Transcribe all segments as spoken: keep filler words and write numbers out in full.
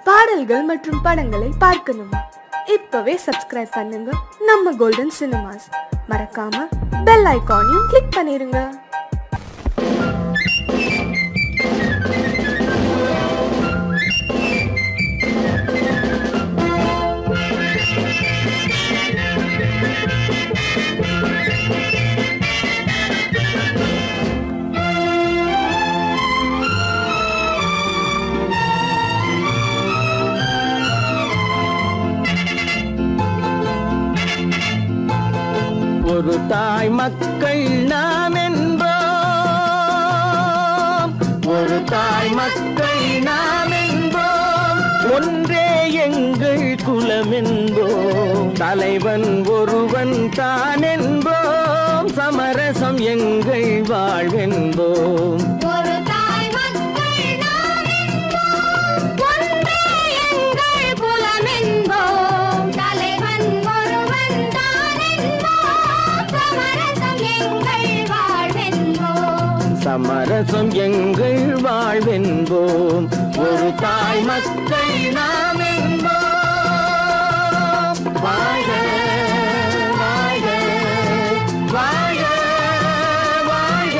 பாடல்கள் மற்றும் படங்களை பார்க்கணுமா? இப்பவே சப்ஸ்கிரைப் பண்ணுங்க நம்ம கோல்டன் சினிமாஸ். மறக்காம பெல் ஐகானையும் கிளிக் பண்ணிருங்க. ஒரு தாய் மக்கள் நாம் என்போம், ஒரு தாய் மக்கள் நாம் என்போம், ஒன்றே எங்கள் குலம் என்போம், தலைவன் ஒருவன் தான் என்போம், சமரசம் எங்கள் வாழ்வென்போம். சமரசம் எங்கள் வாழ்வென்போம், ஒரு தாய் மக்கள் நாம் என்போம். வாழ்க வாழ்க வாழ்க வாழ்க.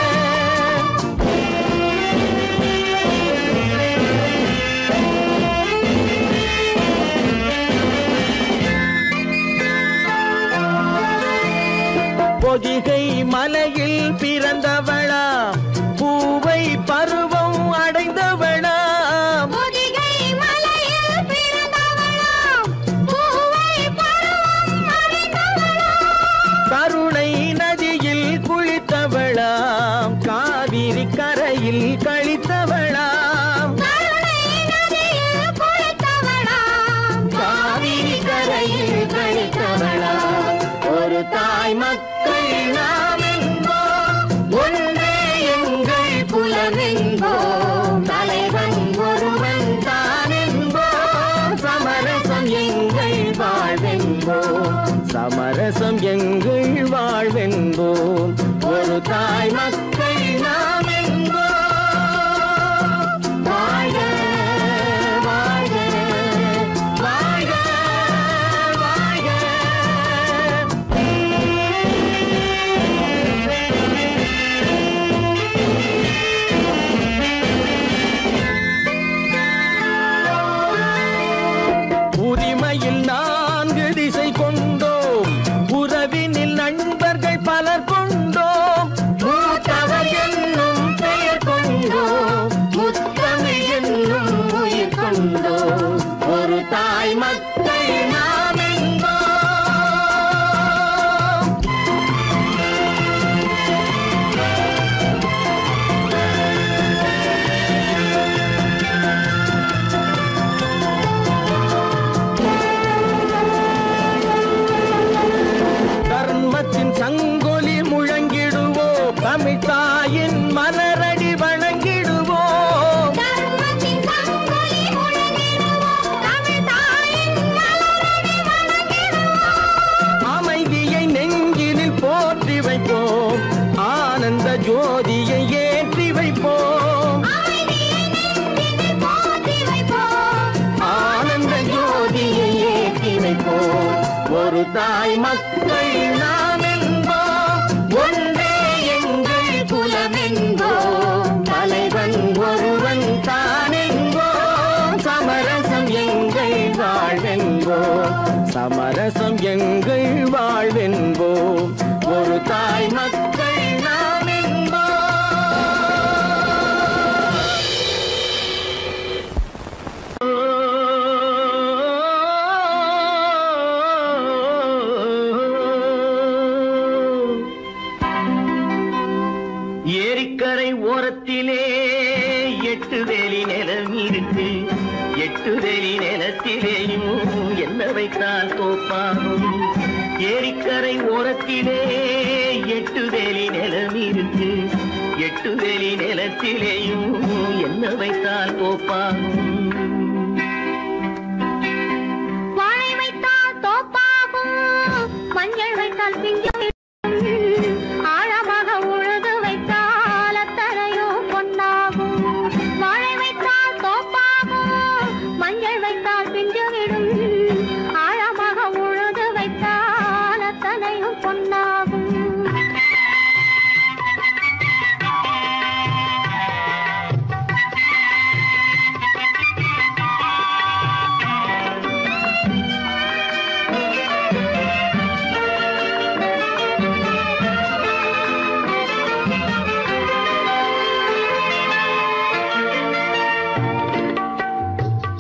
பொதிகை மலையில் பிறந்தவளா, பூவை பருவம் அடைந்தவளா, பொதிகை மலையில் பிறந்தவளா, பூவை பருவம் அடைந்தவளா, கருணை நதியில் குளித்தவளா, காவிரி கரையில் கழித்தவளா, கருணை நதியில் குளித்தவளா, காவிரி கரையில் கழித்தவளா, ஒரு தாய் மக்கள் நாம் என்போம், ஒன்றே எங்கள் குலம் என்போம், தலைவன் ஒருவன் தான் என்போம், சமரசம் எங்கள் வாழ்வென்போம், சமரசம் எங்கள் வாழ்வென்போம், ஒரு தாய் மக்கள் நாம் என்போம். வாழ்க வாழ்க வாழ்க வாழ்க. உரிமையில் நான்கு திசை கொண்டோம், உறவினில் நண்பர்கள் பலர் கொண்டோம், மூத்தவர் என்னும் பெயர் கொண்டோம், முத்தமிழ் என்னும் உயிர் கொண்டோம், ஒரு தாய் மக்கள் நாம் என்போம். தர்மத்தின் சங்கொலி முழங்கிடுவோம், தமிழ் தாயின் மலரடி வணங்கிடுவோம், தர்மத்தின் சங்கொலி முழங்கிடுவோம், தமிழ் தாயின் மலரடி வணங்கிடுவோம், அமைதியை நெஞ்சினில் போற்றி வைப்போம், ஆனந்த ஜோதியை ஏற்றி வைப்போம், அமைதியை நெஞ்சினில் போற்றி வைப்போம், ஆனந்த ஜோதியை ஏற்றி வைப்போம், ஒரு தாய் மக்கள் நாம் என்போம், ஒன்றே எங்கள் குலம் என்போம், தலைவன் ஒருவன் தான் என்போம், சமரசம் எங்கள் வாழ்வென்போம், சமரசம் எங்கள் வாழ்வென்போம், ஒரு தாய் மக்கள் நாம் என்போம். ஏரிக்கரை ஓரத்திலே எட்டு வேலி நிலம் இருக்கு, எட்டு வேலி நிலத்திலேயும் என்ன வைத்தால் தோப்பாகும். ஏரிக்கரை ஓரத்திலே எட்டு வேலி நிலம் இருக்கு, எட்டு வேலி நிலத்திலேயும் என்ன வைத்தால் தோப்பாகும். வாழை வைத்தால் தோப்பாகும், மஞ்சள் வைத்தால் பிஞ்சு, ஆழமாக உழுது வைத்தால் அத்தனையோ பொன்னாகும். வாழை வைத்தால் தோப்பாகும்,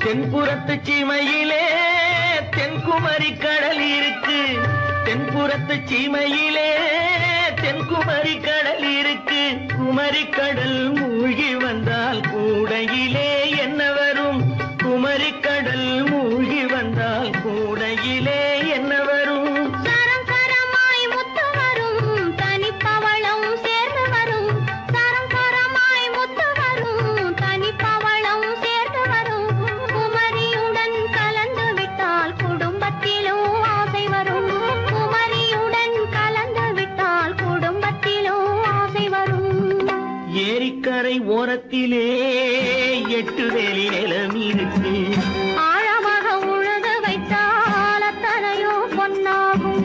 தென்புறத்து சீமையிலே தென்குமரி கடல் இருக்கு, தென்புறத்து சீமையிலே தென்குமரி கடல் இருக்கு. குமரி கடல் மூழ்கி வந்தால் கூடையிலே என்ன வரும்? குமரி கடல் மூழ்கி வந்தால் கூடையிலே என்ன வரும்? சரம் சரமாய் முத்து வரும், தனிப்பவளம் சேர்ந்து வரும். சரம் சரமாய் முத்து வரும், தனிப்பவளம் சேர்ந்து வரும். குமரியுடன் கலந்து விட்டால் குடும்பத்திலும் ஆசை வரும். குமரியுடன் கலந்து விட்டால் குடும்பத்திலும் ஆசை வரும். ஏரிக்கரை ஓரத்திலே எட்டு வேலி நிலம் இருக்கு, ஆழமாக உழுது வைத்தால் அத்தனையோ பொன்னாகும்.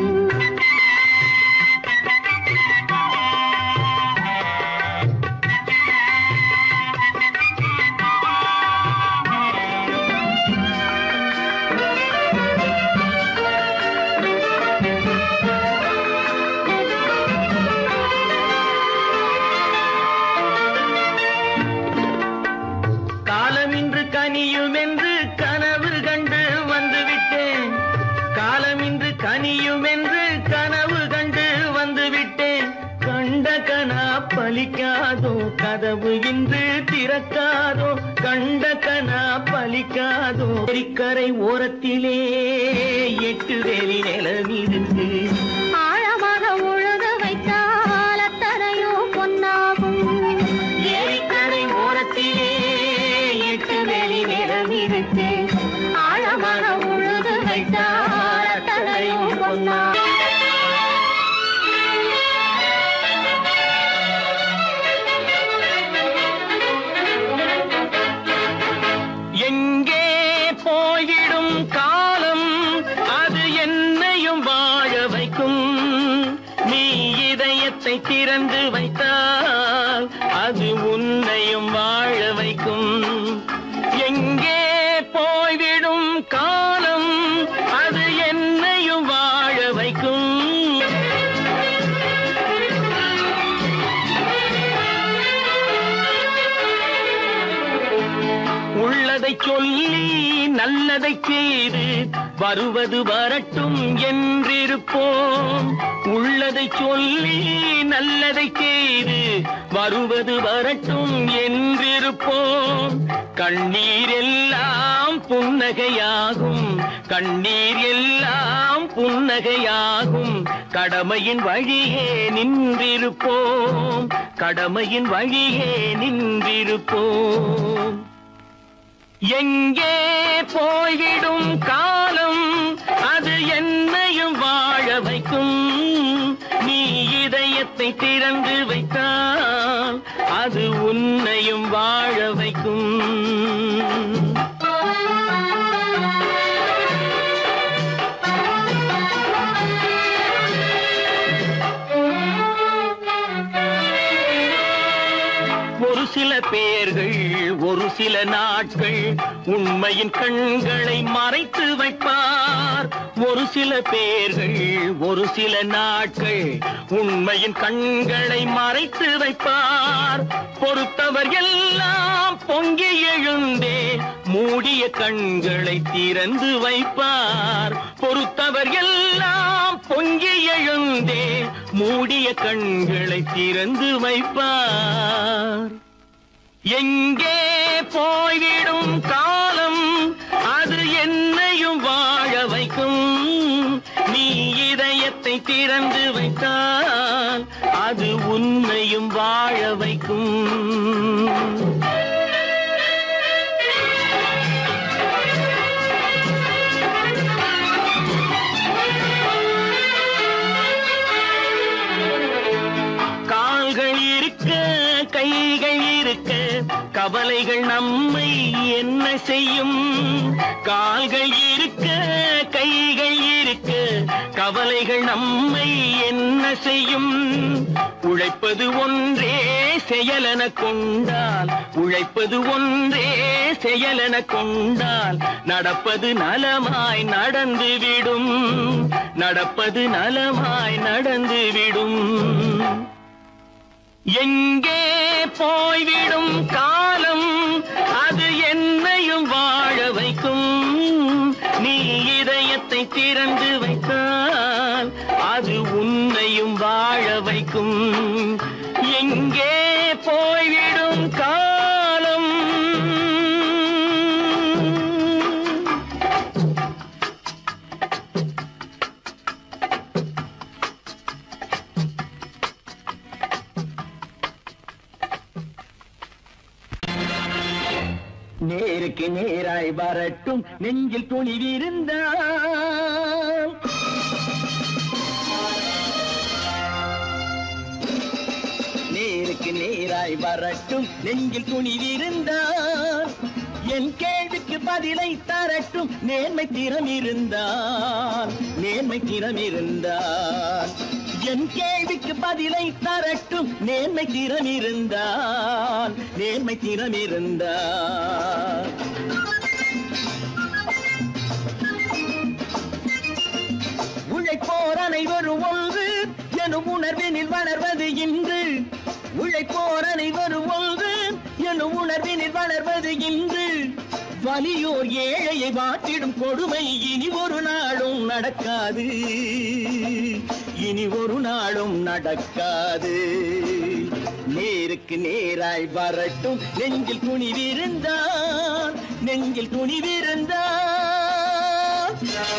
காலமின்று கனியும் என்று கனவு கண்டு வந்துவிட்டேன், காலமின்று கனியும் என்று கனவு கண்டு வந்துவிட்டேன். கண்ட கனா பலிக்காதோ, கதவு இன்று திறக்காதோ, கண்ட கனா பலிக்காதோ. ஏரிக்கரை ஓரத்திலே எட்டு வேலி நிலம் இருக்கு, ஆழமாக உழுது வைத்தால் அத்தனையோ பொன்னாகும். ஏரிக்கரை ஓரத்திலே எட்டு வேலி நிலம் இருக்கு, ஆழமாக உழுது வைத்தால் அத்தனையோ பொன்னாகும். எங்கே போய்விடும் காலம் அது என்னையும் வாழ வைக்கும். நீ இதயத்தை திறந்து வைத்தால் அது உன்னையும் வாழ வைக்கும். எங்கே போய்விடும் காலம் அது என்னையும் வாழ வைக்கும். உள்ளதை சொல்லி நல்லதை செய்து வருவது வரட்டும் என்றிருப்போம். உள்ளதை சொல்லி நல்லதை செய்து வருவது வரட்டும் என்றிருப்போம். கண்ணீர் எல்லாம் புன்னகையாகும், கண்ணீர் எல்லாம் புன்னகையாகும். கடமையின் வழியே நின்றிருப்போம், கடமையின் வழியே நின்றிருப்போம். எங்கே போய்விடும் காலம் அது என்னையும் வாழ வைக்கும். நீ இதயத்தை திறந்து வைத்தால் அது உன்னையும் வாழ வைக்கும். ஒரு சில பேர்கள் ஒரு சில நாட்கள் உண்மையின் கண்களை மறைத்து வைப்பார். ஒரு சில பேர்கள் ஒரு சில நாட்கள் உண்மையின் கண்களை மறைத்து வைப்பார். பொறுத்தவர் எல்லாம் பொங்கி எழுந்தே மூடிய கண்களை திறந்து வைப்பார். பொறுத்தவர் எல்லாம் பொங்கி எழுந்தே மூடிய கண்களை திறந்து வைப்பார். எங்கே போய்விடும் காலம் அது என்னையும் வாழ வைக்கும். நீ இதயத்தை திறந்து வைத்தால் அது உன்னையும் வாழ வைக்கும். கால்கள் இருக்க கைகள் இருக்க கவலைகள் நம்மை என்ன செய்யும். கால்கள் இருக்க கைகள் இருக்க கவலைகள் நம்மை என்ன செய்யும். உழைப்பது ஒன்றே செயலென கொண்டால், உழைப்பது ஒன்றே செயலென கொண்டால் நடப்பது நலமாய் நடந்துவிடும், நடப்பது நலமாய் நடந்துவிடும். எங்கே போய்விடும் காலம் அது என்னையும் வாழ வைக்கும். வைக்கும். நீ இதயத்தை திறந்து வைத்தால் அது உன்னையும் வாழ வைக்கும். எங்கே போய்விடும் காலம்? நேருக்கு நேராய் வரட்டும் நெஞ்சில் துணிவிருந்தால். நேருக்கு நேராய் வரட்டும் நெஞ்சில் துணிவிருந்தால். என் கேள்விக்கு பதிலை தரட்டும் நேர்மை திறம் இருந்தால். நேர்மை திறம் இருந்தால் என் கேள்விக்கு பதிலை தரட்டும் நேர்மை திறம் இருந்தால். நேர்மை திறம் இருந்தால் உழைப்போர் அனைவரும் ஒன்று எனும் உணர்வினில் வளர்வது இன்று. உழைப்போர் அனைவரும் ஒன்று எனும் உணர்வினில் வளர்வது இன்று. வலியோர் ஏழையை வாட்டிடும் கொடுமை இனி ஒரு நாளும் நடக்காது. இனி ஒரு நாளும் நடக்காது. நேருக்கு நேராய் வரட்டும் நெஞ்சில் துணிவிருந்தால். நெஞ்சில் துணிவிருந்தால்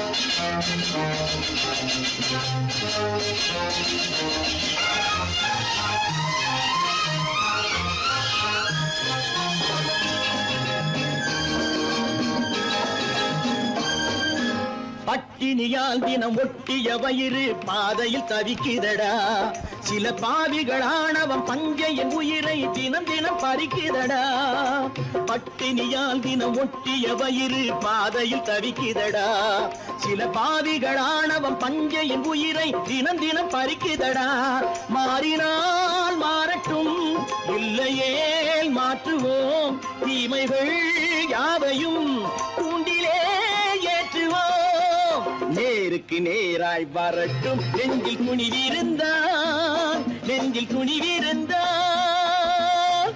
பட்டினியால் தினம் ஒட்டிய வயிறு பாதையில் தவிக்குதடா. சில பாவிகளானவன் பஞ்சையின் உயிரை தினம் தினம் பறிக்குதடா. பட்டினியால் தினம் ஒட்டிய வயிறு பாதையில் தவிக்குதடா. சில பாவிகளானவன் பஞ்சையின் உயிரை தினம் தினம் பறிக்குதடா. மாறினால் மாறட்டும் இல்லையே மாற்றுவோம். தீமைகள் யாவையும் தூண்டிலே ஏற்றுவோம். நேருக்கு நேராய் வரட்டும் நெஞ்சில் துணிவிருந்தால். நெஞ்சில் துணிவிருந்தால்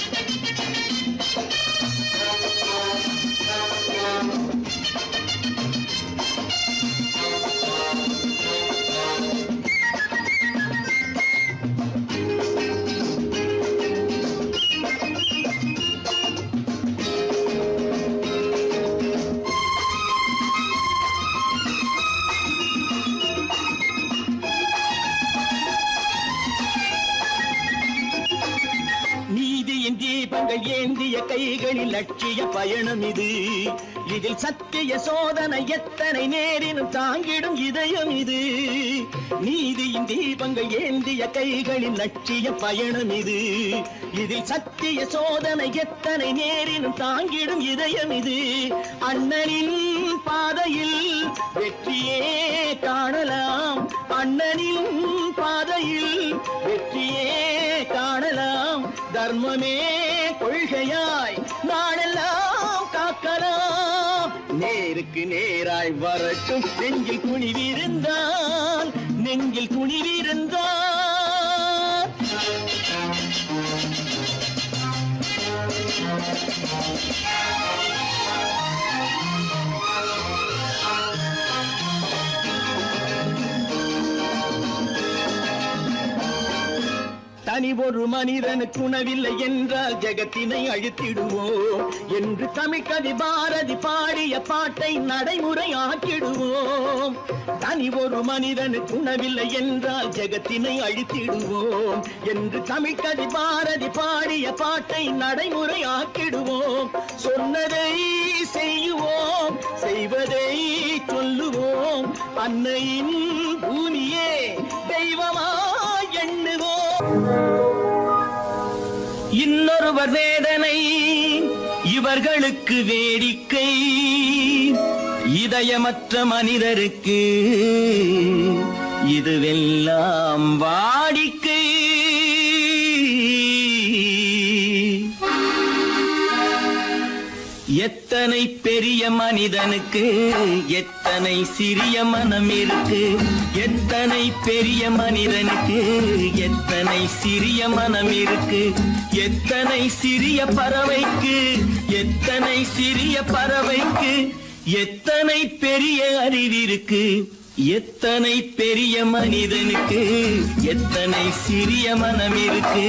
தீபங்கள் ஏந்திய கைகளில் லட்சிய பயணம் இது. இதில் சத்திய சோதனை எத்தனை நேரினும் தாங்கிடும் இதயம் இது. நீதியின் தீபங்கள் ஏந்திய கைகளில் லட்சிய பயணம் இது. இதில் சத்திய சோதனை எத்தனை நேரினும் தாங்கிடும் இதயம் இது. அண்ணனின் பாதையில் வெற்றியே காணலாம். அண்ணனின் பாதையில் வெற்றியே காணலாம். தர்மமே கொள்கையாய் நாளெல்லாம் காக்கலாம். நேருக்கு நேராய் வரட்டும் நெஞ்சில் துணிவிருந்தால். நெஞ்சில் துணிவிருந்தால் தனி ஒரு மனிதனுக்கு உணவில்லை என்றால் ஜெகத்தினை அழித்திடுவோம் என்று தமிழ்கவி பாரதி பாடிய பாட்டை நடைமுறையாக்கிடுவோம். தனி ஒரு மனிதனுக்கு உணவில்லை என்றால் ஜெகத்தினை அழித்திடுவோம் என்று தமிழ்கவி பாரதி பாடிய பாட்டை நடைமுறையாக்கிடுவோம். சொன்னதை செய்வோம், செய்வதை சொல்லுவோம். அன்னையின் பூமியே தெய்வமாய் எண்ணுவோம். இன்னொருவர் வேதனை இவர்களுக்கு வேடிக்கை. இதயமற்ற மனிதருக்கு இதுவெல்லாம் வாடிக்கை. எத்தனை பெரிய மனிதனுக்கு எத்தனை சிறிய மனம் இருக்கு. எத்தனை பெரிய மனிதனுக்கு எத்தனை சிறிய மனம் இருக்கு. எத்தனை சிறிய பறவைக்கு எத்தனை சிறிய பறவைக்கு எத்தனை பெரிய அறிவிருக்கு. எத்தனை பெரிய மனிதனுக்கு எத்தனை சிறிய மனம் இருக்கு.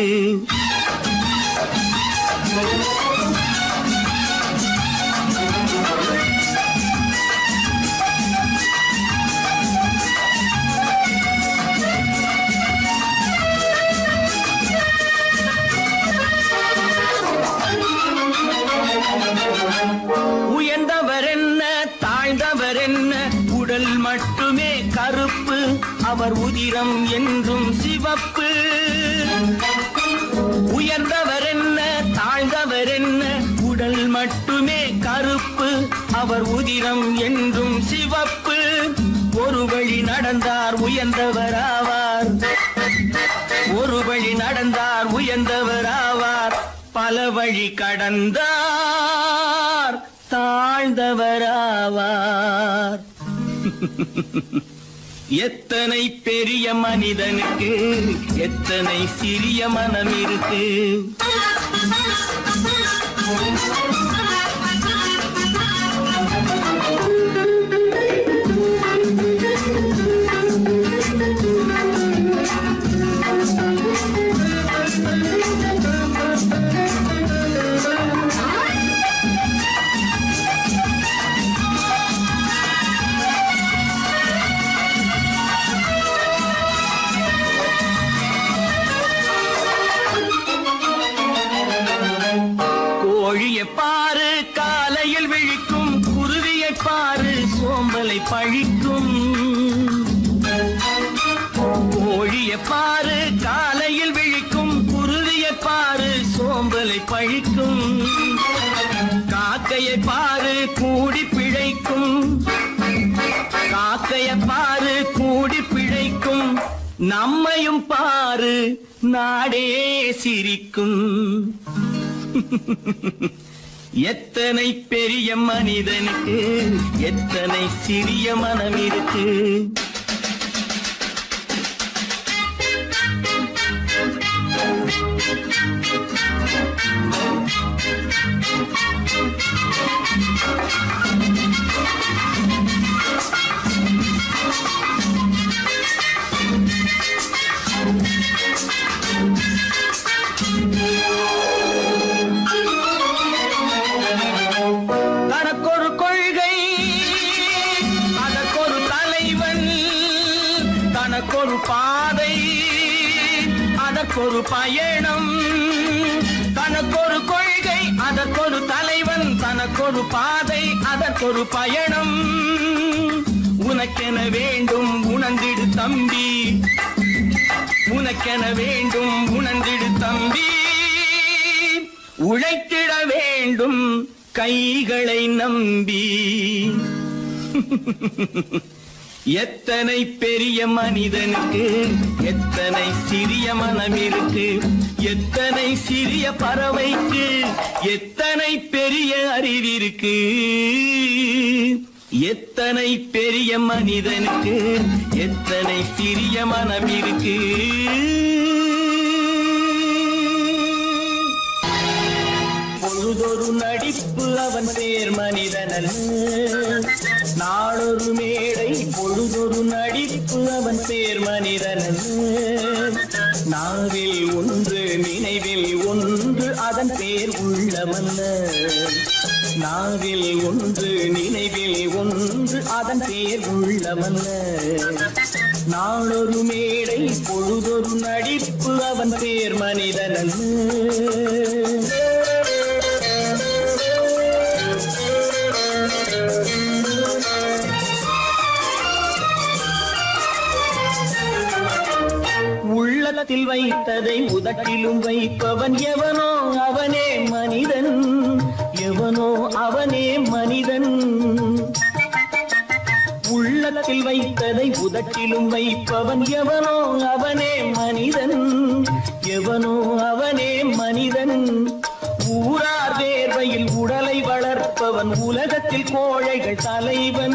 உயர்ந்தவர் என்ன தாழ்ந்தவர் என்ன உடல் மட்டுமே கருப்பு அவர் உதிரம் என்றும் சிவப்பு. உயர்ந்தவர் என்ன தாழ்ந்தவர் என்ன உடல் மட்டுமே கருப்பு அவர் உதிரம் என்றும் சிவப்பு. ஒரு வழி நடந்தார் உயர்ந்தவர் ஆவார். ஒரு வழி நடந்தார் உயர்ந்தவர் ஆவார். பல வழி கடந்தார் தாழ்ந்தவராவார். எத்தனை பெரிய மனிதனுக்கு எத்தனை சிறிய மனம் இருக்கு. கோழியை பாரு காலையில் விழிக்கும், குருவியை பாரு சோம்பலை பழிக்கும். கோழியை பாரு காலையில் விழிக்கும், குருவியை பாரு சோம்பலை பழிக்கும். காக்கையை பாரு கூடி பிழைக்கும், காக்கையை பாரு கூடி பிழைக்கும். நம்மையும் பாரு நாடே சிரிக்கும். எத்தனை பெரிய மனிதனுக்கு எத்தனை சிறிய மனம் இருக்கு. தனக்கொரு கொள்கை அதற்கொரு தலைவன், தனக்கொரு பாதை அதற்கொரு பயணம். தனக்கொரு கொள்கை அதற்கொரு தலைவன், தனக்கொரு பாதை அதற்கொரு பயணம். உனக்கென வேண்டும் உணர்ந்திடு தம்பி, உனக்கென வேண்டும் உணர்ந்திடு தம்பி. உழைத்திட வேண்டும் கைகளை நம்பி. எத்தனை பெரிய மனிதனுக்கு எத்தனை சிறிய மனம் இருக்கு. எத்தனை சிறிய பறவைக்கு எத்தனை பெரிய அறிவிருக்கு. எத்தனை பெரிய மனிதனுக்கு எத்தனை சிறிய மனம் இருக்கு. பொழுதொரு நடிப்பு அவன் பேர் மனிதனன், நாளொரு மேடை பொழுதொரு நடிப்பு அவன் பேர் மனிதனன். நாவில் ஒன்று நினைவில் ஒன்று அதன் பேர் உள்ளமல்ல. நாவில் ஒன்று நினைவில் ஒன்று அதன் பேர் உள்ளமல்ல. நாளொரு மேடை பொழுதொரு நடிப்பு அவன் பேர் மனிதனன். உள்ளத்தில் வைத்ததை உதட்டிலும் வைப்பவன் எவனோ அவனே மனிதன். எவனோ அவனே மனிதன். உள்ளத்தில் வைத்ததை உதட்டிலும் வைப்பவன் எவனோ அவனே மனிதன். எவனோ அவனே மனிதன். ஊரார் வேர்வையில் உடலை வளர்த்த உலகத்தில் கோழைகள் தலைவன்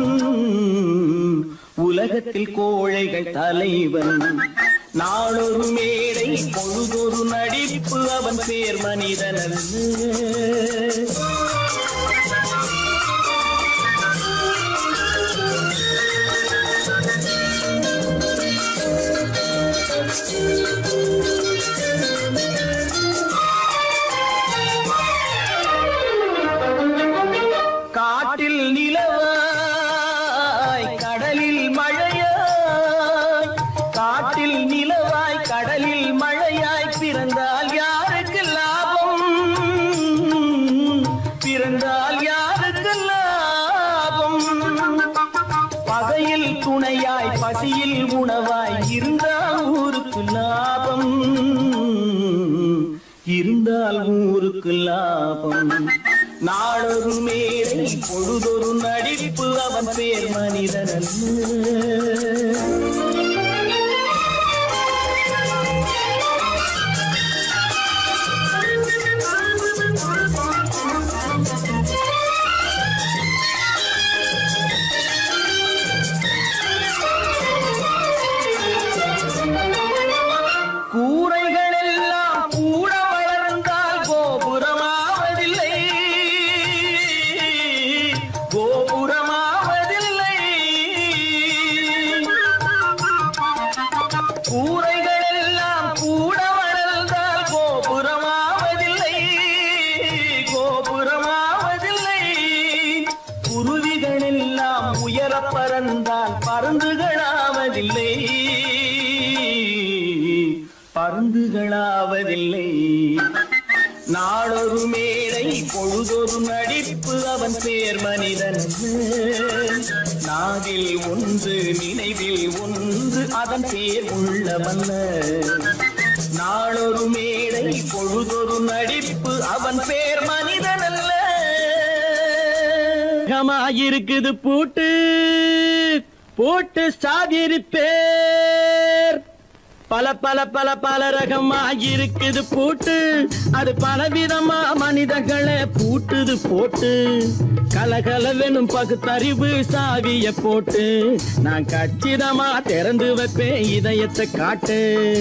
உலகத்தில் கோழைகள் தலைவன் நாளொரு மேடை பொழுதொரு நடிப்பு அவன் பேர் மனிதன் காட்டில் நிலவாய் கடலில் மழையாய் காட்டில் நிலவாய் கடலில் மழையாய் பிறந்தால் யாருக்கு லாபம் பிறந்தால் யாருக்கு லாபம் பகையில் துணையாய் பசியில் உணவாய் இருந்தால் ஊருக்கு லாபம் இருந்தால் ஊருக்கு லாபம் நாளொரு மேடை பொழுதொரு நடிப்பு அவன் பேர் மனிதன் கூரைகள் எல்லாம் கூட வளர்ந்தால் கோபுரமாவதில்லை கோபுரமாவதில்லை கூரைகள் எல்லாம் கூட வளர்ந்தால் கோபுரமாவதில்லை கோபுரமாவதில்லை குருவிகள் எல்லாம் உயர பறந்தால் பருந்துகளாவதில்லை பருந்துகளாவதில்லை நாளொரு மேடை பொழுதொரு நடிப்பு அவன் பேர் மனிதன் நாவில் ஒன்று நினைவில் ஒன்று அதன் பேர் உள்ளவன் நாளொரு மேடை பொழுதொரு நடிப்பு அவன் பேர் மனிதன் அல்ல இருக்குது பூட்டு பூட்டு சாதிரி பேர் பல பல பல பல ரகமா இருக்குது பூட்டு அது பலவிதமா மனிதர்களை பூட்டுது போட்டு கலகலவெனும் பகுத்தறிவு சாவிய போட்டு நான் கச்சிதமா திறந்து வைப்பேன் இதயத்தை காட்டு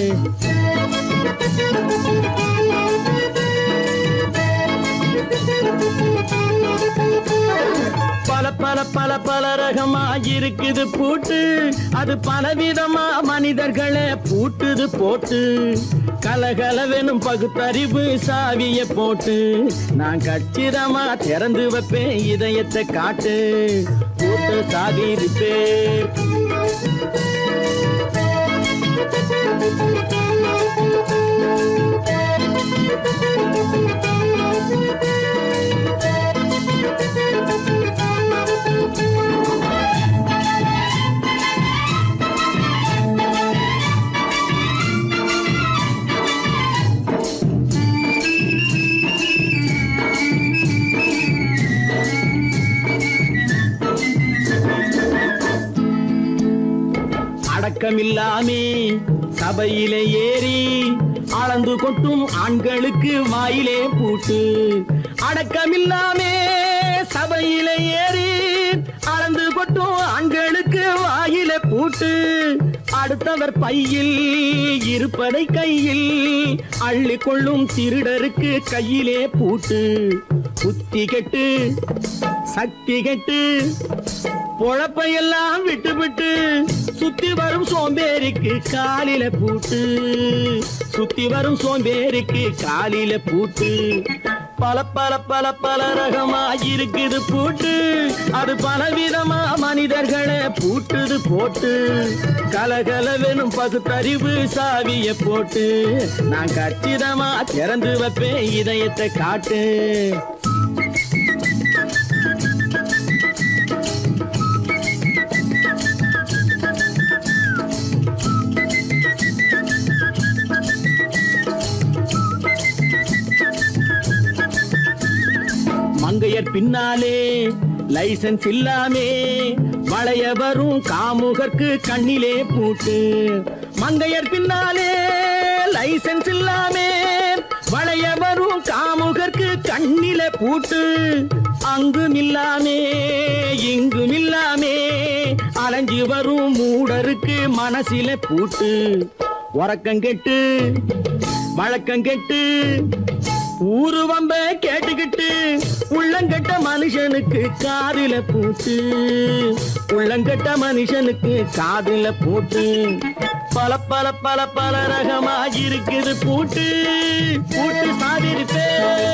பல பல பல பல ரகமா இருக்குது பூட்டு அது பலவிதமா மனிதர்களை பூட்டுது போட்டு கலகலவெனும் பகுத்தறிவு சாவிய போட்டு நான் கச்சிதமா திறந்து வைப்பேன் இதயத்தை காட்டு போட்டு சாதிருப்பேன் அடக்கமில்லாமே சபையிலே ஏறி அளந்து கொட்டும் ஆண்களுக்கு வாயிலே பூட்டு அடக்கமில்லாமே சபையிலே ஏறி அளந்து கொட்டும் ஆண்களுக்கு வாயிலே பூட்டு அடுத்தவர் பையில் இருப்பதை கையில் அள்ளி கொள்ளும் திருடருக்கு கையிலே பூட்டு புத்தி கெட்டு சக்தி கெட்டு பொழப்பையெல்லாம் விட்டு விட்டு சுத்தி வரும் சோம்பேறிக்கு காலில பூட்டு சுத்தி வரும் சோம்பேறிக்கு காலில பூட்டு பல பல பல பல ரகமா இருக்குது பூட்டு அது பலவிதமா மனிதர்களை பூட்டுது போட்டு கலகலவெனும் பகுத்தறிவு சாவிய போட்டு நான் கச்சிதமா திறந்து வைப்பேன் இதயத்தை காட்டு மங்கையர் பின்னாலே லைசன்ஸ் இல்லாமே வளைய வரும் காமுகர்க்கு கண்ணிலே பூட்டு மங்கையர் பின்னாலே லைசன்ஸ் இல்லாமே வளைய வரும் காமுகர்க்கு கண்ணில பூட்டு அங்கும் இல்லாமே இங்கும் இல்லாமே அலைஞ்சு வரும் மூடருக்கு மனசில பூட்டு உறக்கம் கெட்டு வழக்கம் கெட்டு ஊரு வம்ப கேட்டுக்கிட்டு உள்ளங்கட்ட மனுஷனுக்கு காதில பூட்டு உள்ளங்கட்ட மனுஷனுக்கு காதில பூட்டு பல பல பல பல ரகமாக இருக்குது பூட்டு பூட்டு சாதிருப்பே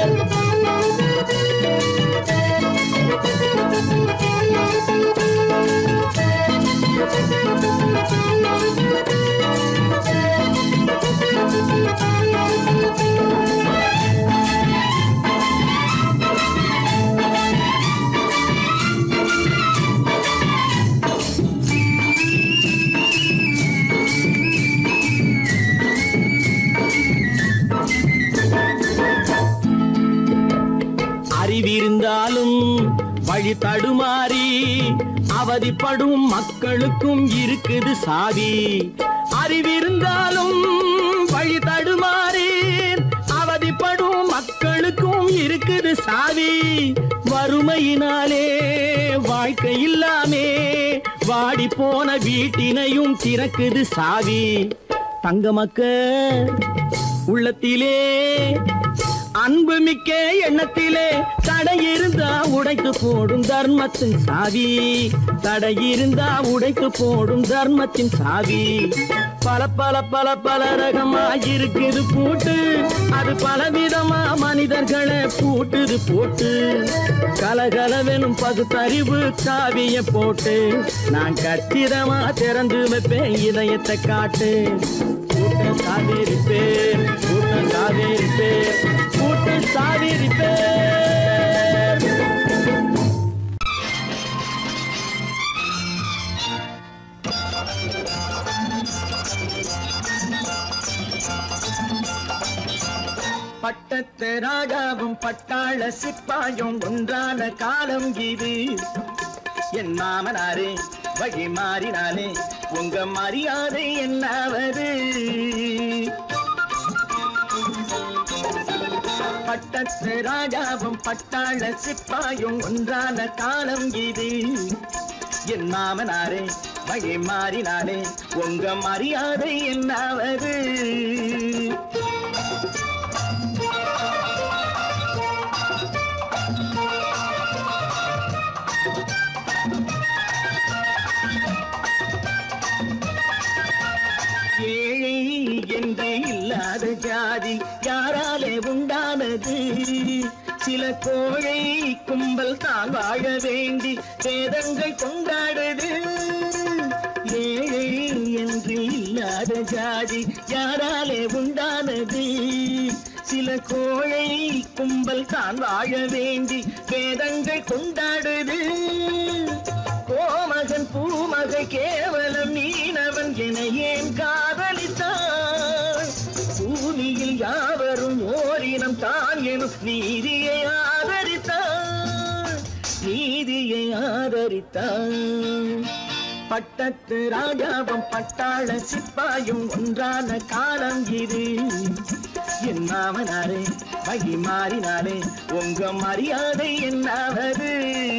அறிவிருந்தாலும் வழி தடுமாறி அவதிப்படும் மக்களுக்கும் இருக்குது சாவி அறிவிருந்தாலும் வழி தடுமாறி அவதிப்படும் மக்களுக்கும் இருக்குது சாவி வறுமையினாலே வாழ்க்கை இல்லாமே வாடி போன வீட்டினையும் திறக்குது சாவி தங்க மக்க உள்ளத்திலே அன்பு மிக்க எண்ணத்திலே தடை இருந்தா உடைத்து போடும் தர்மத்தின் சாவி தடை இருந்தா உடைத்து போடும் தர்மத்தின் சாவி பல பல பல பல ரகமாயிருக்குது பூட்டு அது பலவிதமா மனிதர்களை பூட்டுது போட்டு கலகலவெனும் பகுத்தறிவு சாவிய போட்டு நான் கச்சிதமா திறந்து வைப்பேன் இதயத்தை காட்டு கூட்ட சாவிருப்பேன் கூட்ட சாவிருப்பேன் கூட்ட சாவிருப்பேன் பட்டத்து ராஜாவும் பட்டாள சிப்பாயும் ஒன்றான காலம் இது என் மாமனாரே வழி மாறினானே உங்க மரியாதை என்னாவது பட்டத்து ராஜாவும் பட்டாள சிப்பாயும் ஒன்றான காலம் இது என் மாமனாரே வழி மாறினானே உங்க மரியாதை என்னாவது ஏழை என்று இல்லாத ஜாதி யாராலே உண்டானது சில கோழை கும்பல் தான் வாழ வேண்டி வேதங்கள் கொண்டாடுது ஏழை என்று இல்லாத ஜாதி யாராலே உண்டானது சில கோழை கும்பல் தான் வாழ வேண்டி வேதங்கள் கொண்டாடுது கோமகன் பூமகை கேவலம் மீனவன் என ஏன் காதலித்தான் பூமியில் யாவரும் ஓரினம் தான் எனும் நீதியை ஆதரித்தான் நீதியை ஆதரித்தான் பட்டத்து ராஜாவும் பட்டாள சிப்பாயும் ஒன்றான காலம் இது என் மாமனாரே வழி மாறினாரே உங்க மரியாதை என்னாவது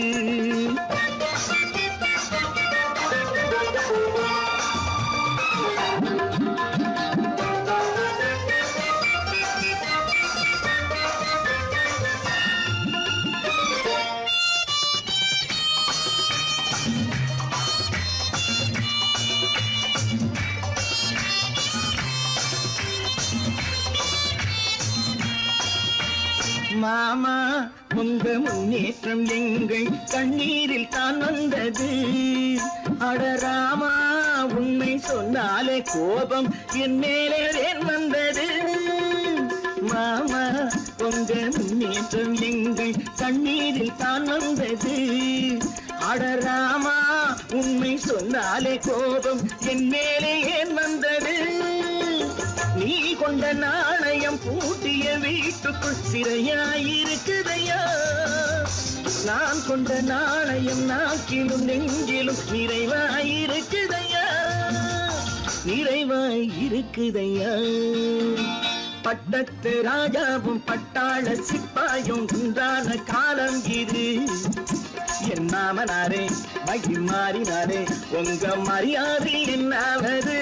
மாமா உங்க முன்னேற்றம் எங்கள் கண்ணீரில் தான் வந்தது அடராமா உண்மை சொன்னாலே கோபம் என் மேலே ஏன் வந்தது மாமா உங்க முன்னேற்றம் எங்கள் கண்ணீரில் தான் வந்தது அடராமா உண்மை சொன்னாலே கோபம் என் மேலே ஏன் வந்தது நீ கொண்ட நாணயம் பூட்டிய வீட்டுக்குள் சிறையாயிருக்குதையா நான் கொண்ட நாணயம் நாக்கிலும் நெஞ்சிலும் நிறைவாயிருக்குதையா நிறைவாயிருக்குதையா பட்டத்து ராஜாவும் பட்டாள சிப்பாயும் உண்டான காலம் இது. என் மாமனாரே மகி மாறினாரே உங்க மரியாதை என்னாவது?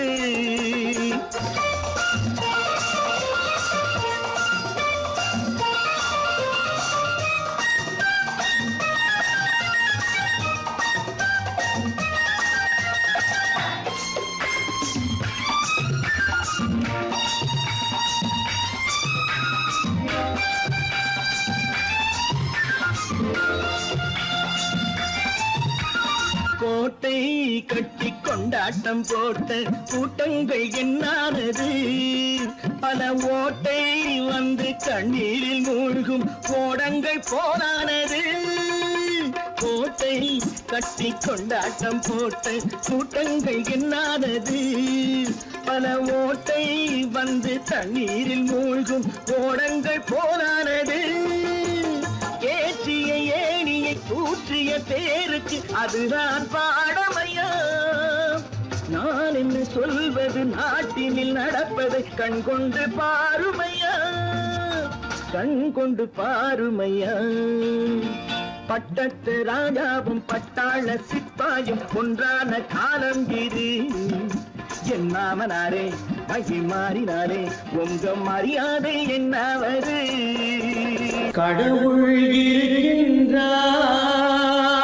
கோட்டை கட்டி கொண்டாட்டம் போட்ட கூட்டங்கள் என்னானது? பல ஓட்டை வந்து கண்ணீரில் மூழ்கும் கோடங்கள் போரானது. கோட்டை கட்டி கொண்டாட்டம் போட்ட கூட்டங்கள் என்னானது? பல ஓட்டை வந்து தண்ணீரில் மூழ்கும் கோடங்கள் போரானது. ஏற்றிய ஏணியை கூற்றிய பேருக்கு அதுதான் பாடமையா? நான் என்ன சொல்வது? நாட்டினில் நடப்பதை கண் கொண்டு பாருமையா, கண் கொண்டு பாருமையா. பட்டத்து ராஜாவும் பட்டாள சிப்பாயும் ஒன்றான காலம் இது. என் மாமனாரே மகி மாறினாரே உங்க மரியாதை என்னாவது? கடவுள் இருக்கின்றார்.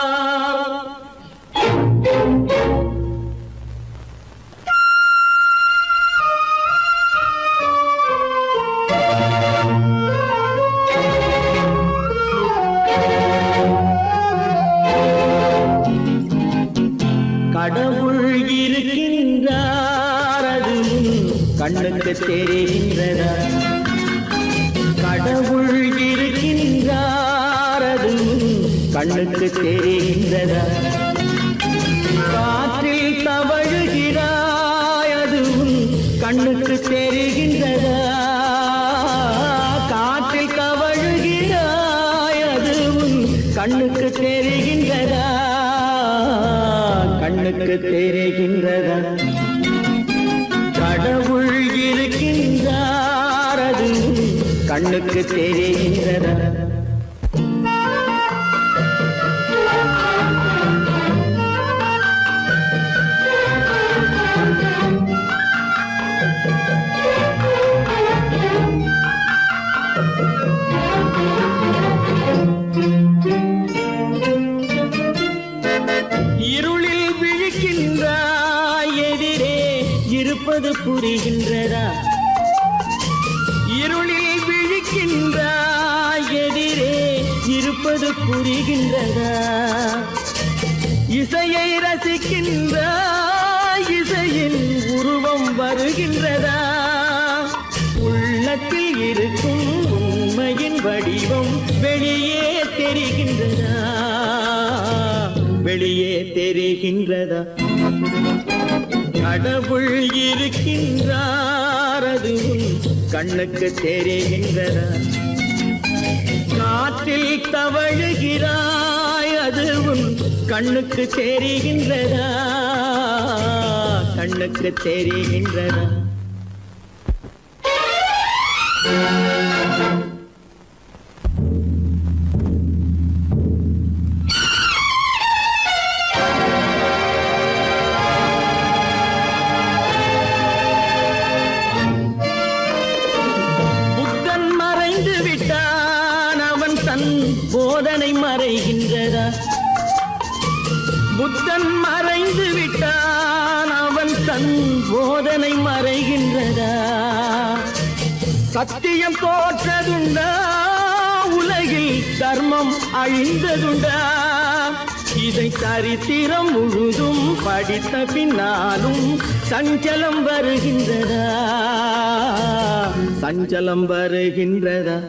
கடவுள் இருக்கின்றார், அது கண்ணுக்கு தெரிகின்றதா? கடவுள் இருக்கின்றார், அது கண்ணுக்கு தெரிகின்றதா? காற்றில் தவழுகிறாய், அது கண்ணுக்கு தெரிகின்றதா? காற்றில் தவழுகிறாய், அது கண்ணுக்கு தெரிகின்றதா? கண்ணுக்கு தெரிகின்றதா? கடவுள் இருக்கின்றார், அது கண்ணுக்கு தெரிகின்றதா? இருளில் விழிக்கின்றாய், எதிரே இருப்பது புரிகின்றதா? இருளில் விழிக்கின்றாய், எதிரே இருப்பது புரிகின்றதா? இசையை ரசிக்கின்றாய், இசையின் உருவம் வருகின்றதா? உள்ளத்தில் இருக்கும் உண்மையின் வடிவம் வெளியே தெரிகின்றதா? வெளியே தெரிகின்றதா? கடவுள் இருக்கின்றார், அது கண்ணுக்கு தெரிகின்றதா? காற்றில் தவழுகிறாய், அது கண்ணுக்கு தெரிகின்றதா? கண்ணுக்கு தெரிகின்றதா? போதனை மறைகின்றதா? புத்தன் மறைந்து விட்டான், அவன் தன் போதனை மறைகின்றதா? சத்தியம் தோற்றதுண்டா? உலகில் தர்மம் அழிந்ததுண்டா? இதை சரித்திரம் முழுதும் படித்த பின்னாலும் சஞ்சலம் வருகின்றதா? சஞ்சலம் வருகின்றதா?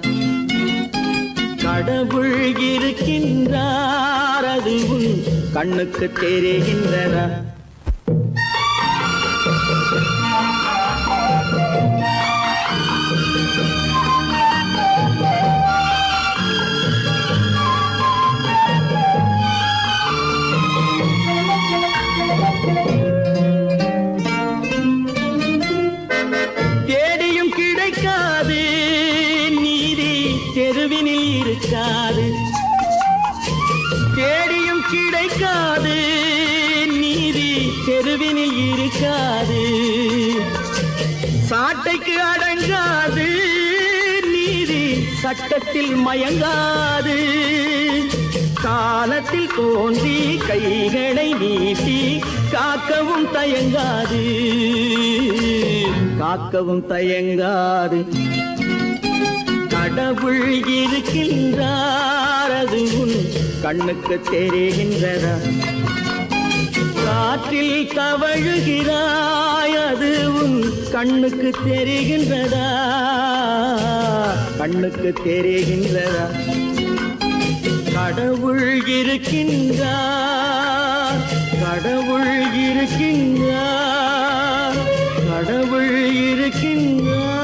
கடவுள் இருக்கின்றார், அது கண்ணுக்கு தெரிகின்றதா? தேடியும் கிடைக்காது கிடைக்காது, நீதி தெருவினில் இருக்காது. சாட்டைக்கு அடங்காது, நீதி சட்டத்தில் மயங்காது. காலத்தில் தோன்றி கைகளை நீட்டி காக்கவும் தயங்காது, காக்கவும் தயங்காது. கடவுள் இருக்கின்றார், அது உன் கண்ணுக்கு தெரிகின்றதா? காற்றில் தவழுகிறாய், அது உன் கண்ணுக்கு தெரிகின்றதா? கண்ணுக்கு தெரிகின்றதா? கடவுள் இருக்கின்றார், கடவுள் இருக்கின்றார், கடவுள் இருக்கின்றார்.